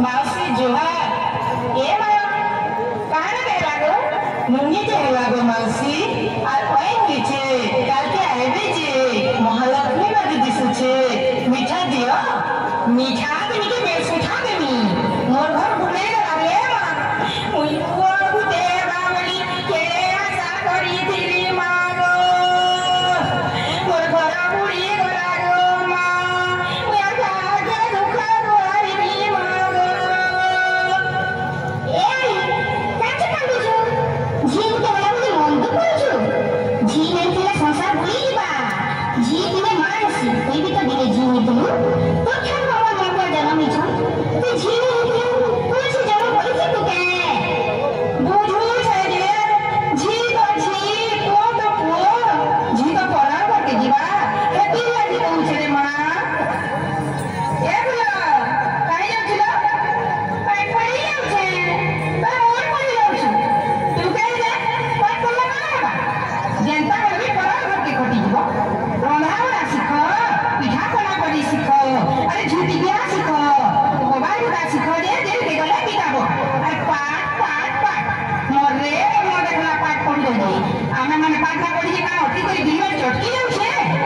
मावशी जोहार ए माया कहाँ ना गए लागो मुंगी जे लागो मावशी আর ওই নিচে কালকে আইবে যে মহালক্ষ্মী বাড়ি দিছুছে মিঠা দিও মিঠা তুমি কি বেশ মিঠা দেমি মোর ঘর ভুলে গেলা রে মা মুই কোন দেবা বলি কে আশা করিছিলি মা গো মোর ঘর বুড়ি গলা গো মা মুই আর কাকে দুঃখ করিবি মা গো এই কাছে কান্দুছো ঝিম তোমরা বলি মন্দ করছো ঝি নাই দিলে সংসার ভুলি দিবা ঝি দিলে মানসি তুই বি তো দিলে ঝি নি তুমি তোর ঠান বাবা মন করে জন্মিছ তুই ঝি নি দিলে তুই সে জন্ম করেছি তোকে বুঝুছ রে ঝি তো ঝি পুଅ তো পুଅ ঝি তো পড়া করতে দিবা হেতি লাগি কହୁছে রে মা এ বুলা কাই যাচ্ছিল কাই পড়ি যাচ্ছে তা মোর পড়ি যাচ্ছে তু কে যে পাঠ করলে না হবা যেনতা হবি পড়া করতে কটি দিব রন্ধা বড়া শিখ পিঠা পনা করি শিখ আরে ঝুটি বিয়া শিখ মোবাইল উঠা শিখ যে যে গলে পিটাব আরে পাঠ পাঠ পাঠ মরে মো দেখলা পাঠ পড়ি যাই আমি মানে পাঠ না পড়ি যে কাম অতি করে দিল চটকি যাচ্ছে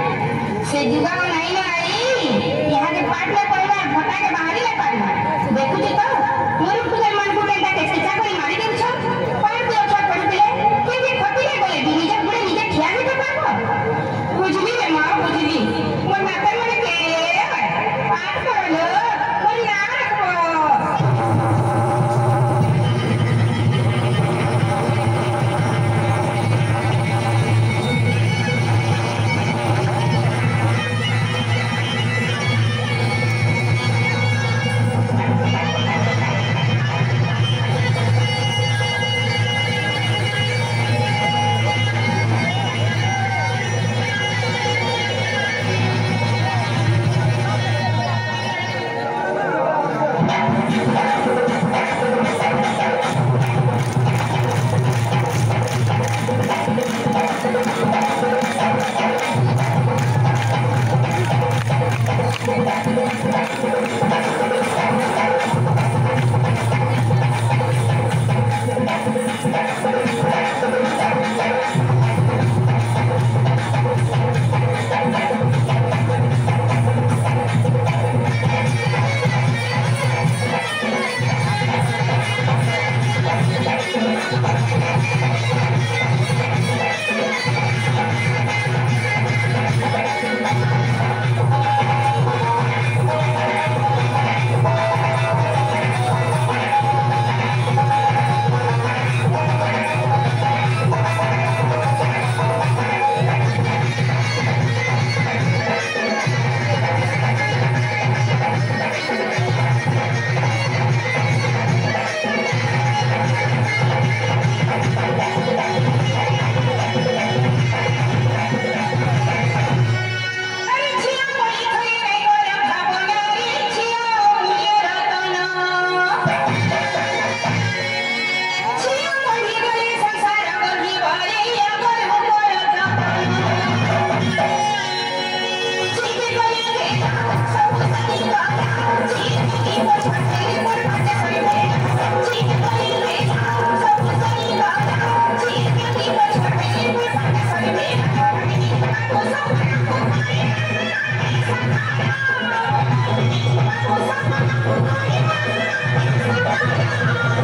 से जुगाड़ नहीं लाई यहाँ के पाठ में पढ़ना भटा के बाहरी ले पढ़ना देखो जी तो मोर पूजे मन को बेटा के शिक्षा कोई मारी देछ पाठ दियो छट पढ़ दिले के के खती ले बोले दी निजे गुड़े निजे खिया भी तो पाबो बुझली रे मां बुझली मोर माता माने के पाठ करलो मोर ना रखबो Thank you.